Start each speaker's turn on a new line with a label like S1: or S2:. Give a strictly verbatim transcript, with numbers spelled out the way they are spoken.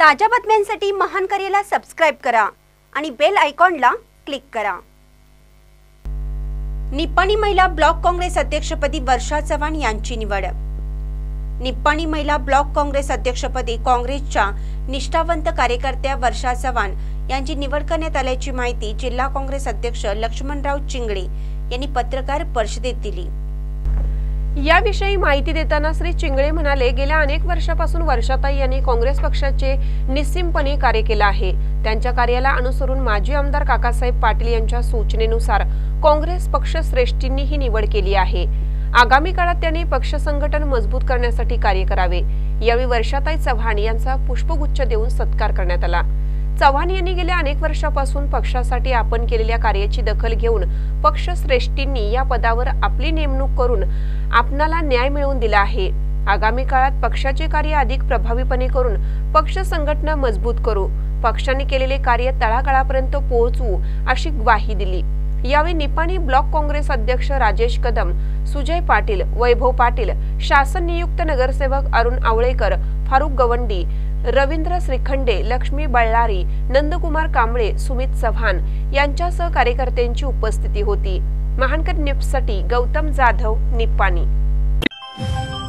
S1: ताज्या बातम्यांसाठी महान करेला सबस्क्राइब करा आणि बेल आयकॉनला क्लिक करा। निप्पाणी महिला ब्लॉक काँग्रेस अध्यक्षपदी वर्षा चव्हाण यांची निवड। निप्पाणी महिला ब्लॉक काँग्रेस अध्यक्षपदी काँग्रेसच्या निष्ठावंत कार्यकर्त्या वर्षा चव्हाण यांची निवड करण्यात आल्याची माहिती जिल्हा काँग्रेस अध्यक्ष लक्ष्मणराव चिंगळे यांनी पत्रकार परिषदेत दिली।
S2: याविषयी माहिती देताना श्री चिंगळे म्हणाले, गेल्या अनेक वर्षापासून वर्षाताई यांनी काँग्रेस पक्षाचे निस्सीमपणे कार्य केले आहे। त्यांच्या कार्याला अनुसरून माजी आमदार काकासाहेब पाटील यांच्या सूचनेनुसार काँग्रेस पक्ष श्रेष्ठींनी ही निवड केली आहे। आगामी काळात त्यांनी पक्ष संघटन मजबूत करण्यासाठी कार्य करावे। यावेळी वर्षाताई चव्हाण यांचा पुष्पगुच्छ देऊन सत्कार करण्यात आला। चव्हाण यांनी गेल्या अनेक वर्षापासून पक्षासाठी आपण केलेल्या कार्याची दखल घेऊन पक्ष श्रेष्ठींनी या पदावर आपली नेमणूक करून आपणाला न्याय मिळवून दिला आहे। आगामी काळात पक्षाचे कार्य अधिक प्रभावीपणे करून पक्ष संघटना मजबूत करू, पक्षाने केलेले कार्य तळागाळापर्यंत पोहोचवू अशी ग्वाही दिली। यावेळी निप्पाणी ब्लॉक काँग्रेस अध्यक्ष राजेश कदम, सुजय पाटील, वैभव पाटील, शासन नियुक्त नगरसेवक अरुण आवळेकर, फारुक गवंडी, रवींद्र श्रीखंडे, लक्ष्मी बळ्ळारी, नंदकुमार कांबळे, सुमित चव्हाण यांच्यासह कार्यकर्त्यांची उपस्थिती होती। महानकर न्यूजसाठी गौतम जाधव, निप्पाणी।